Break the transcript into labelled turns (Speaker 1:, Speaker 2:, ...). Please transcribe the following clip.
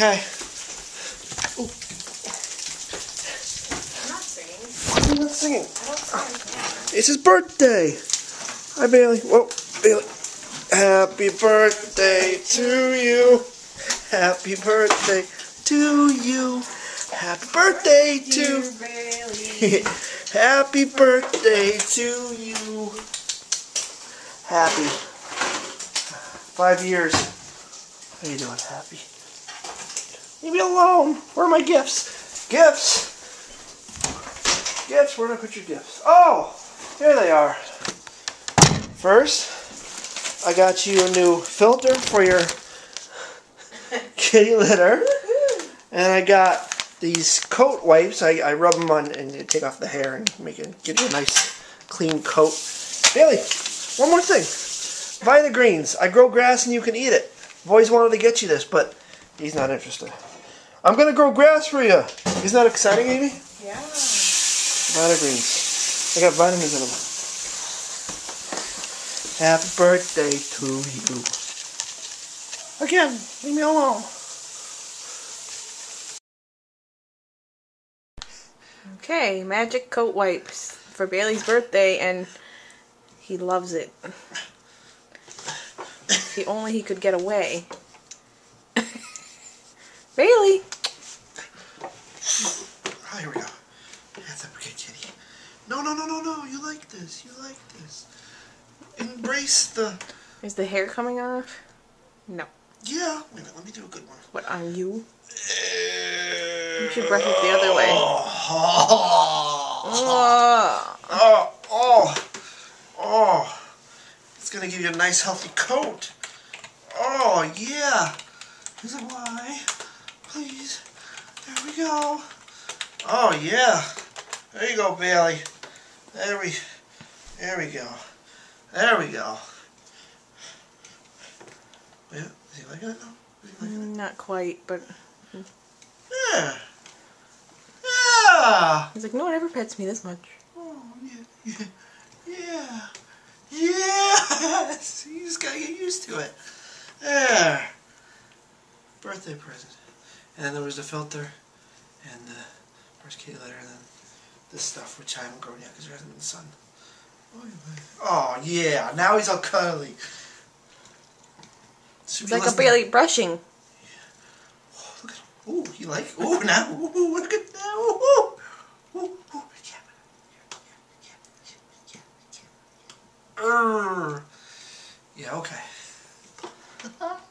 Speaker 1: Okay. Ooh.
Speaker 2: I'm not singing.
Speaker 1: Why are you not singing?
Speaker 2: I don't sing.
Speaker 1: It's his birthday. Hi, Bailey. Whoa, Bailey. Happy birthday to you. Happy birthday to you. Happy birthday to
Speaker 2: Bailey.
Speaker 1: Happy birthday to you. Happy 5 years. How you doing, Happy? Leave me alone. Where are my gifts? Gifts. Gifts. Where did I put your gifts? Oh, here they are. First, I got you a new filter for your kitty litter. And I got these coat wipes. I rub them on and take off the hair and get you a nice clean coat. Bailey, one more thing. Vita Greens. I grow grass and you can eat it. I've always wanted to get you this, but he's not interested. I'm going to grow grass for you. Isn't that exciting, Amy?
Speaker 2: Yeah.
Speaker 1: Vita Greens. They got vitamins in them. Happy birthday to you. Again, leave me alone.
Speaker 2: Okay, magic coat wipes for Bailey's birthday, and he loves it. If only he could get away. Bailey!
Speaker 1: Oh, here we go. That's a good kitty. No. You like this. You like this. Embrace the...
Speaker 2: Is the hair coming off? No.
Speaker 1: Yeah. Wait a minute. Let me do a good one.
Speaker 2: What, on you? You should brush it the other way.
Speaker 1: Oh. It's going to give you a nice healthy coat. Oh, yeah. Is it why? Please. There we go. Oh, yeah. There you go, Bailey. There we go. There we go. Yeah. Is he liking it now? Is he liking it?
Speaker 2: Not quite, but...
Speaker 1: Yeah. Yeah.
Speaker 2: He's like, no one ever pets me this much.
Speaker 1: Oh, yeah. Yes. You just gotta get used to it. There. Birthday present. And then there was the filter and the first kitty litter and then this stuff, which I haven't grown yet because there hasn't been sun. Oh, yeah. Now he's all cuddly.
Speaker 2: It's like a Bailey brushing.
Speaker 1: Yeah. Oh, look at him. Ooh, you like? Ooh, now. Ooh, look at that. Ooh. Yeah, okay.